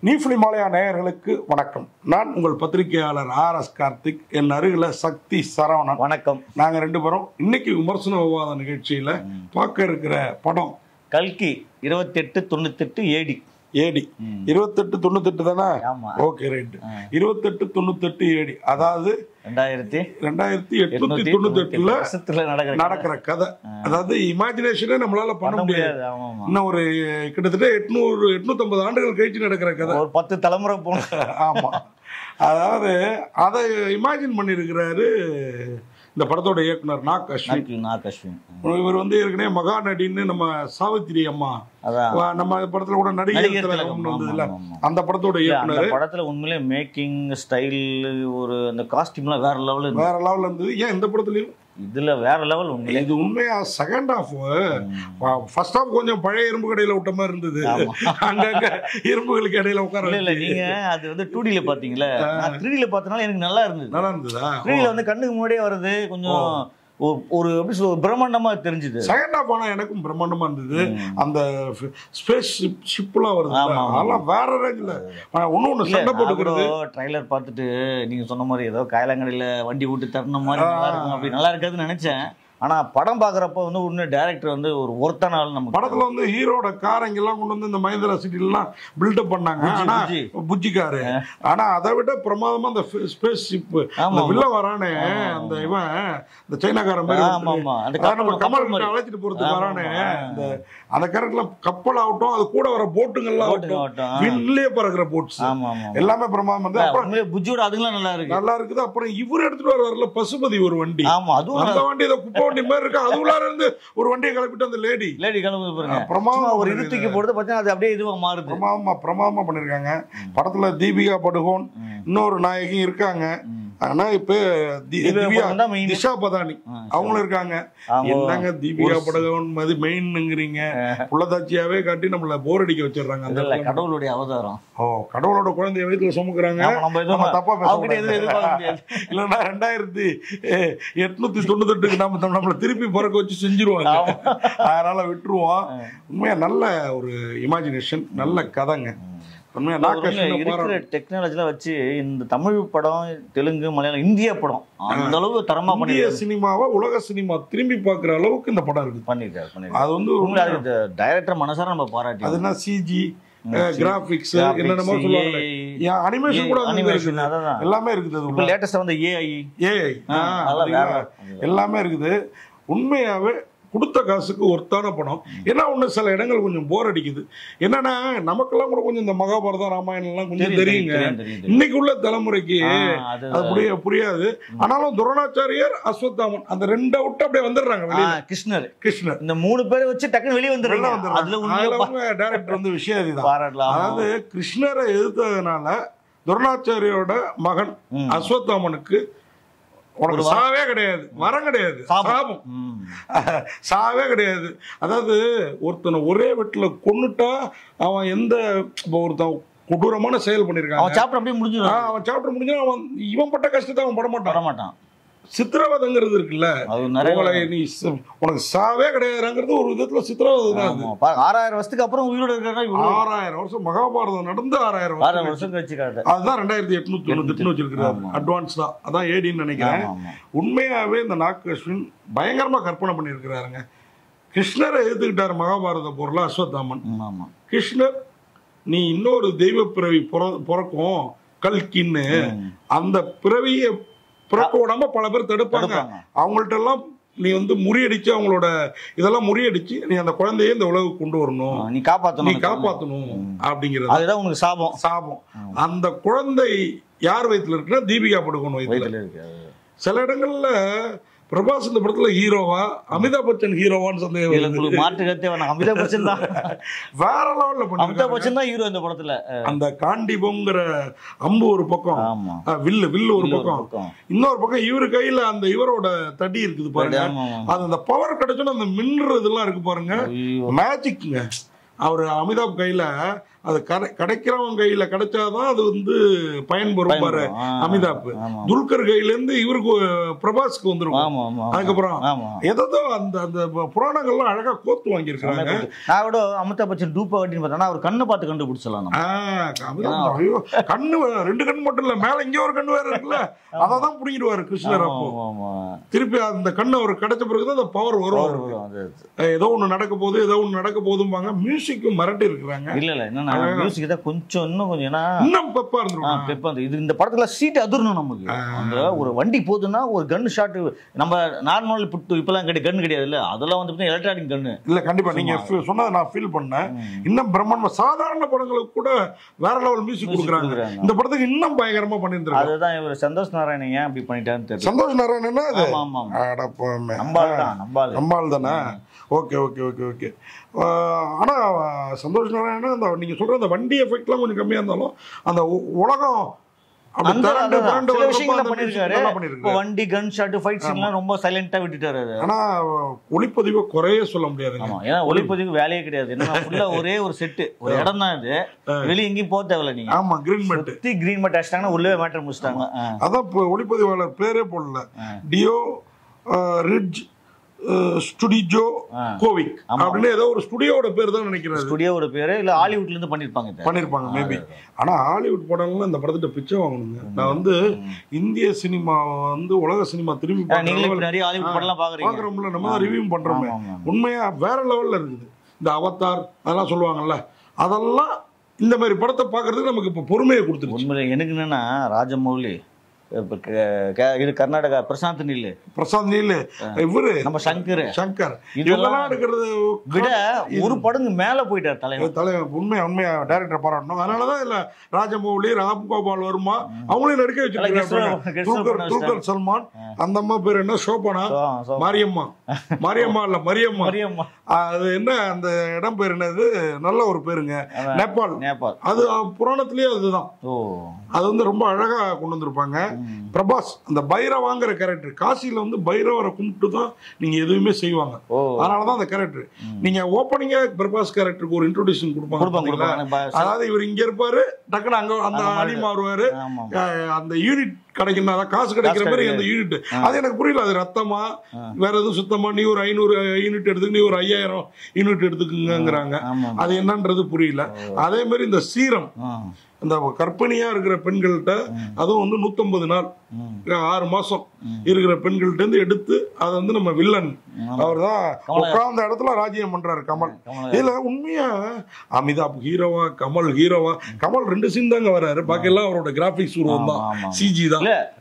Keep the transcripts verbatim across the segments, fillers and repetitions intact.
நீஃபிலிமாலயா நேயர்களுக்கு வணக்கம். நான் உங்கள் பத்திரிகையாளர் ஆர் எஸ் கார்த்திக். என் அருகில் சக்தி சரவணன். வணக்கம். நாங்கள் ரெண்டு பேரும் இன்னைக்கு விமர்சன விவாத நிகழ்ச்சியில் பார்க்க இருக்கிற படம் கல்கி இருபத்தி எட்டு தொண்ணூத்தி எட்டு ஏடி ஏடி இருபத்தெட்டு தொண்ணூத்தெட்டு தானே? Okay, right. இருபத்தெட்டு தொண்ணூத்தெட்டு ஏடி, அதாவது ரெண்டாயிரத்தி ரெண்டாயிரத்தி எட்நூத்தி தொண்ணூத்தி எட்டுல நடக்கிற கதை. அதாவது இமேஜினேஷனே நம்மளால பண்ண முடியாது. இன்னும் ஒரு கிட்டத்தட்ட எட்நூறு எட்நூத்தி ஐம்பது ஆண்டுகள் கழிச்சு நடக்கிற கதை. ஒரு பத்து தலைமுறை போன. ஆமா, அதாவது அதை இமேஜின் பண்ணிருக்கிறாரு இந்த படத்தோட இயக்குனர் நாக் அஸ்வின். இவர் வந்து ஏற்கனவே மகா நடின்னு நம்ம சாவித்திரி அம்மா நம்ம படத்துல கூட நடிகர் வந்ததுல அந்த படத்தோட இயக்குனர். படத்துல உண்மையிலே மேக்கிங் ஸ்டைல், ஒரு அந்த காஸ்டியூம் எல்லாம் வேற லெவல் வேற லெவல்ல இருந்தது. ஏன் இந்த படத்துலயும் இதுல வேற லெவல் உண்மையிலே. இது உண்மையா செகண்ட் ஹாஃப், ஃபர்ஸ்ட் ஹாஃப் கொஞ்சம் பழைய இரும்பு கடையில விட்ட மாதிரி இருந்தது. அங்கங்க இரும்புகளுக்கு இடையில உட்கார. இல்ல நீங்க அது வந்து டூ டில பாத்தீங்களா? த்ரீ டில பார்த்தனால எனக்கு நல்லா இருந்தது. நல்லா இருந்ததா? த்ரீ டில வந்து கண்ணுக்கு முன்னாடியே வருது, கொஞ்சம் ஒரு எப்படி சொல்ல பிரம்மாண்டமா தெரிஞ்சுது. செகண்ட் ஹாஃப் ஆனா எனக்கும் பிரம்மாண்டமா இருந்தது. அந்த ஸ்பேஸ் ஷிப்லாம் வருது, அதெல்லாம் வேற ரேஞ்சில். ஒண்ணு ஒண்ணு சண்டை போட்டுக்கிறது. ட்ரைலர் பார்த்துட்டு நீங்க சொன்ன மாதிரி ஏதோ காயலாங்கடையில வண்டி விட்டு தரணும் மாதிரி நல்லா இருக்கும், அப்படி நல்லா இருக்காதுன்னு நினைச்சேன். ஆனா படம் பாக்குறப்ப வந்து இன்னும் டைரக்டர் வந்து ஒரு ஒருத்தன ஆள். நம்ம படத்துல வந்து ஹீரோட காரங்க எல்லாம் கொண்டு வந்து இந்த மஹிந்திரா சிட்டில எல்லாம் பில்டப் பண்ணாங்க. ஆனா புஜ்ஜி காரு, ஆனா அதை விட பிரமாதமா அந்த ஸ்பேஸ் ஷிப் வில்ல வரானே, அந்த இவன் இந்த சைனாக்காரன் கமல் அழைச்சிட்டு போறதுக்கு வரானே, அந்த அந்த கேரக்டர்ல கப்பல் ஆகட்டும், அது கூட வர போட்டுங்கள்லாம் ஆகட்டும், விண்ணிலேயே பறக்கிற போட்ஸ் எல்லாமே பிரமாதம். புஜ்ஜியோட அதுங்களாம் நல்லா இருக்கு, நல்லா இருக்குது. அப்புறம் இவர் எடுத்துட்டு வர்றாருல பசுபதி ஒரு வண்டி, அந்த வண்டி குப்பை வண்டி மாதிரி இருக்கு. அது உள்ளார இருந்து ஒரு வண்டியை கிளப்பிட்டு அந்த லேடி லேடி கிளம்பி பாருங்க, பிரமாதமா ஒரு இது தூக்கி போடுறது பார்த்தா அது அப்படியே இதுவா மாறுது. பிரமாதமா பிரமாதமா பண்ணிருக்காங்க. படத்துல தீபிகா படுகோன் இன்னொரு நாயகி இருக்காங்க. ஆனா இப்ப திஷா பதானி அவங்களும் இருக்காங்க. என்னங்க தீபிகா படுகோன் மதி மெயின்ங்கிறீங்க, புள்ளதாச்சியாவே காட்டி நம்மள போர் அடிக்க வச்சிடுறாங்க. அந்த கடவுளுடைய அவதாரம். ஓ, கடவுளோட குழந்தைய வயிற்றுல சுமக்குறாங்க. தப்பா பேச இல்லன்னா ரெண்டாயிரத்தி எட்நூத்தி தொண்ணூத்தி எட்டுக்கு நம்ம நம்மள திருப்பி பிறக்க வச்சு செஞ்சிருவாங்க. அதனால விட்டுருவோம். உண்மையா நல்ல ஒரு இமேஜினேஷன், நல்ல கதைங்க. டெக்னாலஜில வச்சு இந்த தமிழ் படம், தெலுங்கு, மலையாளம், இந்திய படம் அந்த அளவு தரமா இந்திய சினிமாவை உலக சினிமா திரும்பி பாக்குற அளவுக்கு இந்த படம் இருக்கு. பண்ணிருக்காரு. அது வந்து டைரக்டர் மனசார நம்ம பாராட்டி. அதுனா சிஜி, கிராபிக்ஸ், என்னென்னமோ சொல்லுவாங்க, அனிமேஷன் கூட எல்லாமே இருக்குது. லேட்டஸ்டா வந்து ஏஐ ஏஐ எல்லாமே இருக்குது. உண்மையாவே கொடுத்த காசுக்கு ஒருத்தான படம். ஏன்னா ஒண்ணு சில இடங்கள் கொஞ்சம் போர் அடிக்குது. என்னன்னா நமக்கெல்லாம் கூட கொஞ்சம் இந்த மகாபாரதம், ராமாயணம் எல்லாம் கொஞ்சம் தெரியுங்க. இன்னைக்கு உள்ள தலைமுறைக்கு அது புரியாது. ஆனாலும் துரோணாச்சாரியர், அஸ்வத்தாமன் அந்த ரெண்டை விட்டு அப்படியே வந்துடுறாங்க வெளியே. கிருஷ்ணர் கிருஷ்ணர் இந்த மூணு பேரை வச்சு டக்குன்னு வெளியே வந்துடுறாங்க. டைரக்டர் வந்து விஷயம் அதுதான். அதாவது கிருஷ்ணரை எதிர்த்ததுனால துரோணாச்சாரியோட மகன் அஸ்வத்தாமனுக்கு உனக்கு சாவே கிடையாது, வரம் கிடையாது, சாபம் சாவே கிடையாது. அதாவது ஒருத்தனை ஒரே வீட்டுல கொன்னுட்டா அவன் எந்த ஒருத்தன் கொடூரமான செயல் பண்ணிருக்கான், அவன் சாப்டர் அப்படியே முடிஞ்சிடும். அவன் சாப்டர் முடிஞ்சா அவன் இவன் பட்ட கஷ்டத்தை அவன் பட மாட்டான் மாட்டான் சித்திரவதைங்கிறது இருக்குல்ல, உனக்கு சாவே கிடையாதுங்கிறது ஒரு விதத்துல சித்திரவதை தான். ஆறாயிரம் வருஷத்துக்கு அப்புறம் உயிரோட இருக்காங்க. ஆறாயிரம் வருஷம் மகாபாரதம் நடந்து ஆறாயிரம் வருஷம் கழிச்சு அதுதான் ரெண்டாயிரத்தி எட்நூத்தி தொண்ணூத்தி எட்டுன்னு வச்சிருக்காரு. அட்வான்ஸ் தான், அதான் ஏடின்னு நினைக்கிறேன். உண்மையாவே இந்த நாக் அஸ்வின் பயங்கரமா கற்பனை பண்ணிருக்கிறாருங்க. கிருஷ்ணரை எதிர்த்துக்கிட்டாரு மகாபாரத போர்ல அஸ்வத்தாமன். கிருஷ்ணர் நீ இன்னொரு தெய்வ பிறவி பிறக்கும் கல்கின்னு, அந்த பிறவியை பிறக்க விடாம பல பேர் தடுப்பாங்க. அவங்கள்ட்ட எல்லாம் நீ வந்து முறியடிச்சு, அவங்களோட இதெல்லாம் முறியடிச்சு நீ அந்த குழந்தைய இந்த உலகுக்கு கொண்டு வரணும், நீ காப்பாற்றணும், நீ காப்பாற்றணும் அப்படிங்கிறது. அதுதான் உங்களுக்கு சாபம். சாபம். அந்த குழந்தை யார் வயிற்றுல இருக்குன்னா தீபிகா படுகோன் வயிற்றுல இருக்கு. சில இடங்கள்ல பிரபாஸ் இந்த படத்துல ஹீரோவா, அமிதாப் பச்சன் ஹீரோவான்னு சந்தேகம். மாற்று கருத்தே வேணாம், அமிதாப் பச்சன் தான் வேற லெவல்ல பண்ணி. அமிதாப் பச்சன் தான் ஹீரோ இந்த படத்துல. அந்த காண்டிபம்ங்கிற அம்பு ஒரு பக்கம், வில்லு வில்லு ஒரு பக்கம், இன்னொரு பக்கம் இவரு கையில அந்த இவரோட தடி இருக்குது பாருங்க. அது அந்த பவர் கிடைச்சோன்னா அந்த மின்னுறதுலாம் இருக்கு பாருங்க, மேஜிக்ங்க. அவரு அமிதாப் கையில அது கடை கிடைக்கிறவங்க கையில கிடைச்சாதான் அது வந்து பயன்பெறும் பாரு அமிதாப். துல்கர் கையில இருந்து இவருக்கு பிரபாஸ்க்கு வந்துரும். அதுக்கப்புறம் ஏதோ அந்த அந்த புராணங்கள்லாம் அழகா கோத்து வாங்கியிருக்காங்க. நான் கூட அமிதாப் பச்சன் டூப்பா கட்டின்னு பார்த்தா அவர் கண்ணை பார்த்து கண்டுபிடிச்சலாம். ஐயோ கண்ணு ரெண்டு கண் மட்டும் இல்ல, மேல இங்க ஒரு கண்ணு வேற இருக்குல்ல, அதான் புடிங்கிடுவாரு கிருஷ்ணர். அப்போ திருப்பி அந்த கண்ணு அவர் கிடைச்ச பிறகுதான் அந்த பவர் வரும். ஏதோ ஒண்ணு நடக்க போகுது ஏதோ ஒண்ணு நடக்க போதும்பாங்க. மியூசிக்கும் மிரட்டி இருக்கிறாங்க. இல்ல இல்ல என்ன மியூசிக் தான் கொஞ்சம் இன்னும் கொஞ்சம் இன்னும் பெப்பா இருந்துரும். பெப்பா இது இந்த படத்துல சீட் அதிரணும் நமக்கு. அந்த ஒரு வண்டி போகுதுன்னா ஒரு கன் ஷாட் நம்ம நார்மல் புட்டு இப்பெல்லாம் கிடையாது, கன் கிடையாது இல்ல, அதெல்லாம் வந்து எலக்ட்ரானிக் கன்னு இல்ல. கண்டிப்பா நீங்க சொன்னதை நான் ஃபீல் பண்ணேன். இன்னும் பிரம்மாண்டமா சாதாரண படங்களுக்கு கூட வேற லெவல் மியூசிக் கொடுக்குறாங்க. இந்த படத்துக்கு இன்னும் பயங்கரமா பண்ணிருந்தாங்க. அதுதான் இவர் சந்தோஷ் நாராயணன் ஏன் அப்படி பண்ணிட்டாருன்னு தெரியல. சந்தோஷ் நாராயணன் அது நம்பால் தானே. ஓகே ஓகே ஓகே ஓகே ஆனா சந்தோஷ் நாராயணன் அந்த நீங்க சொல்ற அந்த வண்டி எஃபெக்ட்லாம் கொஞ்சம் கம்மியா இருந்தாலும் அந்த உலகம் வண்டி கன் ஷாட் ஃபைட் சீன்லாம் ரொம்ப சைலண்டா விட்டுட்டாரு. ஆனா ஒளிப்பதிவு குறைய சொல்ல முடியாது. ஏன்னா ஒளிப்பதிவு வேலையே கிடையாது. என்ன ஒரே ஒரு செட்டு ஒரு இடம் தான் இது, வெளியே எங்கேயும் போக தேவையில்ல. நீங்க ஆமா கிரீன் மேட் கிரீன் மேட் அடிச்சிட்டாங்கன்னா உள்ளே மேட்டர் முடிச்சிட்டாங்க. அதான் ஒளிப்பதிவாளர் பேரே போடல, டியோ ரிட்ஜ் ஸ்டுடியோ கோவிக் அப்படின்னு ஏதோ ஒரு ஸ்டுடியோட பேர் தான் நினைக்கிறேன். ஸ்டுடியோட பேரு இல்ல ஹாலிவுட்ல இருந்து பண்ணிருப்பாங்க பண்ணிருப்பாங்க மேபி. ஆனா ஹாலிவுட் படம்லாம் இந்த படத்திட்ட பிச்சை வாங்கணுங்க. நான் வந்து இந்திய சினிமா வந்து உலக சினிமா திரும்பி நிறைய ஹாலிவுட் படம்லாம் பாக்குறோம்ல, நம்ம தான் ரிவ்யூ பண்றோமே. உண்மையா வேற லெவல்ல இருக்குது. இந்த அவதார் அதெல்லாம் சொல்லுவாங்கல்ல, அதெல்லாம் இந்த மாதிரி படத்தை பாக்குறதுக்கு நமக்கு இப்ப பொறுமையை கொடுத்துருச்சு. உண்மையில எனக்கு என்னன்னா ராஜமௌலி இது கர்நாடகா பிரசாந்த் நீல் பிரசாந்த் நீல் இவரு நம்ம சங்கர் சங்கர் இதெல்லாம் எடுக்கிறது விட ஒரு படங்கு மேல போயிட்டார் தலைவர். தலைவர் உண்மையா உண்மையா டைரக்டர் பாராட்டணும். அதனாலதான் இல்ல ராஜமௌலி ராம்கோபால் வர்மா அவங்களையும் நடிக்க வச்சிருக்காங்க. துல்கர் சல்மான், அந்த அம்மா பேர் என்ன சோபனா மாரியம்மா மாரியம்மா இல்ல மரியம்மா அது என்ன அந்த இடம் பேர் என்னது நல்ல ஒரு பேருங்க நேபாள். நேபாள் அது புராணத்திலேயே அதுதான். அது வந்து ரொம்ப அழகா கொண்டு வந்திருப்பாங்க. பிரபாஸ் அந்த பைரவாங்கிற கேரக்டர் காசியில வந்து பைரவரை கும்பிட்டு தான் நீங்க எதுவுமே செய்வாங்க. அதனாலதான் அந்த கேரக்டர் நீங்க ஓப்பனிங்கா பிரபாஸ் கேரக்டருக்கு ஒரு இன்ட்ரோடியூஷன் கொடுப்பாங்க. அதாவது இவர் இங்க இருப்பாரு, டக்குனு அங்க அந்த அணி மாறுவாரு, அந்த யூனிட் கிடைக்கும், காசு கிடைக்கிற மாதிரி அந்த யூனிட். அது எனக்கு புரியல, அது ரத்தமா வேற எதுவும் சுத்தமா நீ ஒரு ஐநூறு யூனிட் எடுத்து நீ ஒரு ஐயாயிரம் யூனிட் எடுத்துக்குங்கிறாங்க. அது என்னன்றது புரியல. அதே மாதிரி இந்த சீரம் இந்த கர்ப்பிணியா இருக்கிற பெண்கள்கிட்ட அதுவும் வந்து நூத்தி ஐம்பது நாள் ஆறு மாசம் இருக்கிற பெண்கள்ட்ட இருந்து எடுத்து அதை வந்து நம்ம வில்லன் அவர் தான் உட்கார்ந்த இடத்துல ராஜ்யம் பண்றாரு கமல். இதுல உண்மையா அமிதாப் ஹீரோவா கமல் ஹீரோவா? கமல் ரெண்டு சீன் தாங்க வர்றாரு, பாக்கி எல்லாம் அவரோட கிராபிக்ஸ் உருவம் தான், சிஜி தான்.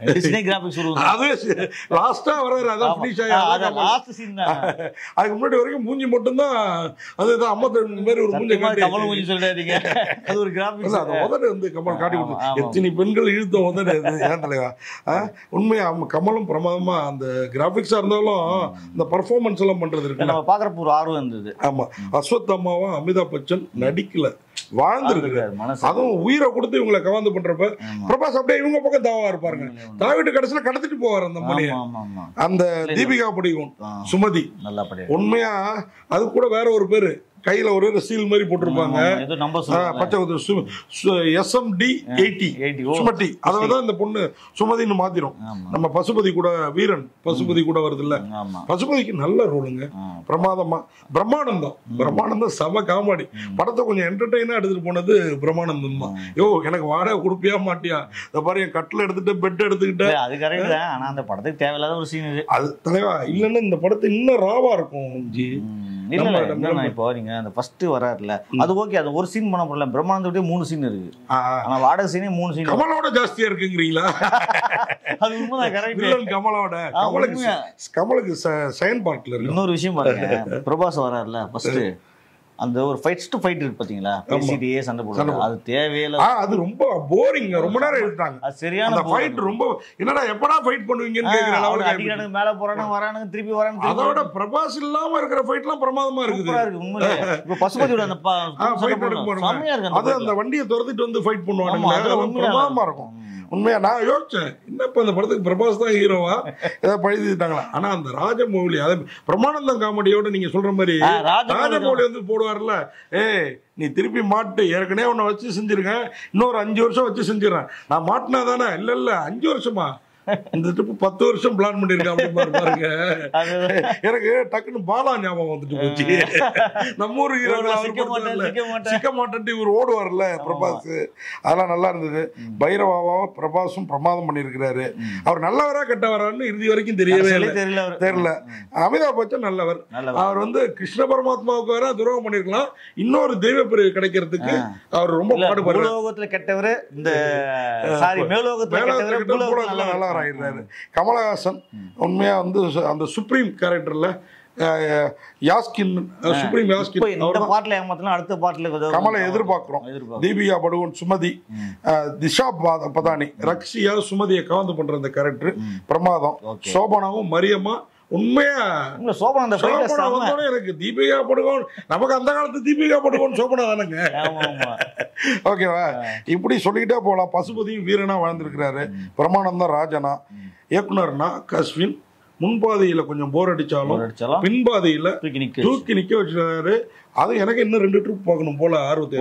அதுவே லாஸ்டா வர்றாரு, அதான் பினிஷ் ஆகி அதுக்கு முன்னாடி வரைக்கும் மூஞ்சி மட்டும் தான். அதுதான் ஐம்பத்தி மாதிரி ஒரு மூஞ்சி காட்டி சொல்றாதீங்க, அது ஒரு கிராபிக்ஸ். அது உதடு வந்து கமல் காட்டி கொடுத்து எத்தனை பெண்கள் இழுத்த உதடு ஏன் தலைவா? உண்மையா கமலும் பிரமாதமா அந்த கிராபிக்ஸா இருந்தாலும் இந்த பர்ஃபார்மன்ஸ் எல்லாம் பண்றது இருக்கு, நம்ம பாக்குறப்ப ஒரு ஆர்வம் இருந்தது. ஆமா அஸ்வத் அம்மாவா அமிதாப் பச்சன் நடிக்கல, வாழ்ந்துருக்காரு. அதுவும் உயிரை கொடுத்து இவங்களை கவாந்து பண்றப்ப பிரபாஸ் அப்படியே இவங்க பக்கம் தாவா இருப்பாருங்க. தாவிட்டு கடைசியில கடத்திட்டு போவார் அந்த மணியை. அந்த தீபிகா படுகோன் சுமதி உண்மையா அது கூட வேற ஒரு பேரு கையில ஒரு சீல் மாதிரி போட்டிருப்பாங்க, எஸ்எம்டி எயிட்டி சுமதி. அதான் இந்த பொண்ணு சுமதினு மாத்திரும். நம்ம பசுபதி கூட வீரன் பசுபதி கூட வருது இல்ல, பசுபதிக்கு நல்ல ரோலுங்க, பிரமாதமா பிரம்மானந்தம். பிரம்மானந்தம் சம காமெடி. படத்தை கொஞ்சம் என்டர்டெயினா எடுத்துட்டு போனது பிரம்மானந்தம் தான். யோ எனக்கு வாடகை கொடுப்பியா மாட்டியா, இந்த மாதிரி என் கட்டில எடுத்துட்டு பெட் எடுத்துக்கிட்டேன். அது கரெக்ட் தான், ஆனா அந்த படத்துக்கு தேவையில்லாத ஒரு சீன் அது தலைவா. இல்லன்னா இந்த படத்தை இன்னும் ராவா இருக்கும் ஜி. இப்போ நீங்க அந்த ஃபர்ஸ்ட் வராருல அது ஓகே, அது ஒரு சீன் பண்ண போறல. பிரம்மானந்தோட மூணு சீன் இருக்கு, ஆனா வாடகை சீனே மூணு சீன். கமலோட ஜாஸ்தியா இருக்குங்கிறீங்களா? அது உண்மைதான், கரெக்ட். கமலோட கமலுக்கு கமலுக்கு சைன் பார்ட்ல இருக்கு. இன்னொரு விஷயம் பாருங்க, பிரபாஸ் வராருல ஃபர்ஸ்ட் அந்த ஒரு ஃபைட் டு ஃபைட் இருக்கு பாத்தீங்களா, பேசிட்டே சண்டை போடுறாங்க, அது தேவையில்ல. அது ரொம்ப போரிங், ரொம்ப நேரம் எடுத்தாங்க. அது சரியான ஃபைட் ரொம்ப என்னடா எப்படா ஃபைட் பண்ணுவீங்கன்னு கேக்குற லெவலுக்கு அடிக்கிறாங்க, மேல போறானே வரானுங்க திருப்பி வரானுங்க. அதோட பிரபாஸ் இல்லாம இருக்கிற ஃபைட்லாம் பிரமாதமா இருக்குது. உண்மையிலே இப்ப பசுபதியோட அந்த ஃபைட் எடுக்க போறாங்க, அது அந்த வண்டியை துரத்திட்டு வந்து ஃபைட் பண்ணுவாங்க, பிரமாதமா இருக்கும். உண்மையா நான் யோசிச்சேன் என்னப்ப இந்த படத்துக்கு பிரபாஸ் தான் ஹீரோவா ஏதாவது பழுதிட்டாங்களா. ஆனா அந்த ராஜமௌலி அதை பிரமானந்தம் காமெடியோட நீங்க சொல்ற மாதிரி ராஜமௌலி வந்து போடுவார்ல, ஏய் நீ திருப்பி மாட்டு, ஏற்கனவே உன்னை வச்சு செஞ்சிருக்கேன், இன்னொரு அஞ்சு வருஷம் வச்சு செஞ்சிடறேன், நான் மாட்டினா தானே, இல்ல இல்ல அஞ்சு வருஷமா இந்த ட்ரிப் பத்து வருஷம் பிளான் பண்ணிருக்கேன் அப்படின்னு பாருங்க. எனக்கு டக்குன்னு பாலா ஞாபகம் வந்துட்டு போச்சு. நம்ம ஊர் ஹீரோ சிக்க மாட்டேன் இவர் ஓடுவார்ல பிரபாஸ், அதெல்லாம் நல்லா இருந்தது. பைரவாவா பிரபாஸும் பிரமாதம் பண்ணிருக்கிறாரு. அவர் நல்லவரா கெட்டவரான்னு இறுதி வரைக்கும் தெரியவே தெரியல. அமிதாப் பச்சன் நல்லவர். அவர் வந்து கிருஷ்ண பரமாத்மாவுக்கு வேற துரோகம் பண்ணிருக்கலாம், இன்னொரு தெய்வ பிரிவு கிடைக்கிறதுக்கு அவர் ரொம்ப பாடுபடுறாரு. கெட்டவர் இந்த நல்லா ஆயிடுறாரு. கமலஹாசன் உண்மையா வந்து அந்த சுப்ரீம் கேரக்டர்ல யாஸ்கின் சுப்ரீம் யாஸ்கின் இந்த பாட்டுல ஏமாத்தலாம், அடுத்த பாட்டுல கமலை எதிர்பார்க்கிறோம். தீபிகா படுகோன், சுமதி, திஷா பதானி, ரக்ஷியா சுமதியை கவர்ந்து பண்ற அந்த கேரக்டர் பிரமாதம். சோபனாவும் மரியம்மா உண்மையா எனக்கு தீபிகா படுகோன், நமக்கு அந்த காலத்து தீபிகா படுகோன் சோபனா தானங்க. ஓகேவா, இப்படி சொல்லிக்கிட்டே போகலாம். பசுபதியும் வீரனா வாழ்ந்திருக்கிறாரு. பிரமானந்தம் ராஜனா, இயக்குனர்னா கஸ்வின். முன்பாதையில கொஞ்சம் போர் அடிச்சாலும் பின்பாதையில தூக்கி நிக்க வச்சிருக்காரு. அது எனக்கு இன்னும் ரெண்டு ட்ரிப் பார்க்கணும் போல ஆர்வத்தை.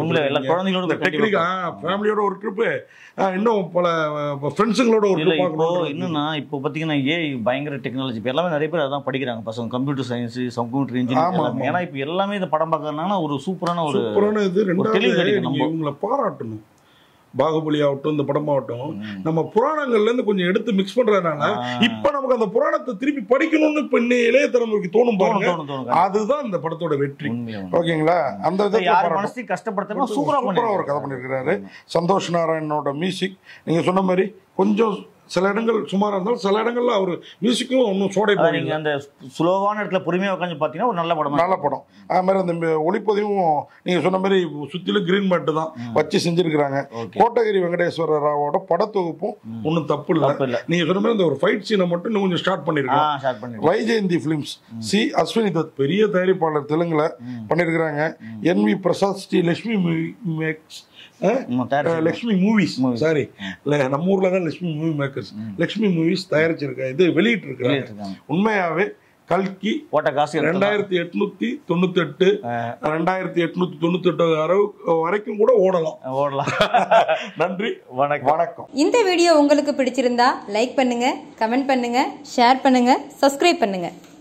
ஃபேமிலியோட ஒரு ட்ரிப்பு, இன்னும் பல ஃப்ரெண்ட்ஸுங்களோட ஒரு ட்ரிப் பார்க்கணும். இன்னும் இப்போ பார்த்தீங்கன்னா ஏஐ பயங்கர டெக்னாலஜி, இப்போ எல்லாமே நிறைய பேர் அதான் படிக்கிறாங்க பசங்க, கம்ப்யூட்டர் சயின்ஸ், கம்ப்யூட்டர் இன்ஜினியரிங். ஏன்னா இப்போ எல்லாமே இதை படம் பார்க்கறதுனால ஒரு சூப்பரான ஒரு சூப்பரான இது. ரெண்டாவது இவங்களை பாராட்டணும். பாகுபலி ஆகட்டும், இந்த படமாகட்டும், நம்ம புராணங்கள்ல இருந்து கொஞ்சம் எடுத்து மிக்ஸ் பண்றதுனால இப்ப நமக்கு அந்த புராணத்தை திருப்பி படிக்கணும்னு இப்ப இளைய தலைமுறைக்கு தோணும் பாருங்க. அதுதான் இந்த படத்தோட வெற்றி. ஓகேங்களா, அந்த கஷ்டப்படுத்த சூப்பரா ஒரு கதை பண்ணிருக்கிறாரு. சந்தோஷ் நாராயணனோட மியூசிக் நீங்க சொன்ன மாதிரி கொஞ்சம் சில இடங்கள் சுமாரா இருந்தாலும் சில இடங்கள்ல அவர் மியூசிக்கும் ஒன்றும் சோடை போறீங்க. அந்த ஸ்லோவான இடத்துல பொறுமையா உட்காந்து பாத்தீங்கன்னா ஒரு நல்ல படம், நல்ல படம். அது மாதிரி அந்த ஒளிப்பதிவும் நீங்க சொன்ன மாதிரி சுத்திலும் கிரீன் மேட் தான் வச்சு செஞ்சிருக்கிறாங்க. கோட்டகிரி வெங்கடேஸ்வர ராவோட படத்தொகுப்பும் ஒன்றும் தப்பு இல்லை. நீங்க சொன்ன மாதிரி இந்த ஒரு ஃபைட் சீனை மட்டும் இன்னும் கொஞ்சம் ஸ்டார்ட் பண்ணிருக்காங்க. வைஜெயந்தி பிலிம்ஸ், சி அஸ்வினி தத் பெரிய தயாரிப்பாளர், தெலுங்குல பண்ணிருக்கிறாங்க. என் வி பிரசாத், ஸ்ரீ லட்சுமி மேக்ஸ் லட்சுமி மூவிஸ், சாரி நம்ம ஊர்ல தான் Lakshmi movie makers, Lakshmi movies தயாரிச்சிருக்க இது வெளியிட்டு இருக்காங்க. உண்மையாவே கல்கி ரெண்டாயிரத்தி எட்நூத்தி தொண்ணூத்தி எட்டு ரெண்டாயிரத்தி எட்நூத்தி தொண்ணூத்தி எட்டு வரைக்கும் கூட ஓடலாம் ஓடலாம் நன்றி, வணக்கம் வணக்கம். இந்த வீடியோ உங்களுக்கு பிடிச்சிருந்தா லைக் பண்ணுங்க, கமெண்ட் பண்ணுங்க, ஷேர் பண்ணுங்க, சப்ஸ்கிரைப் பண்ணுங்க.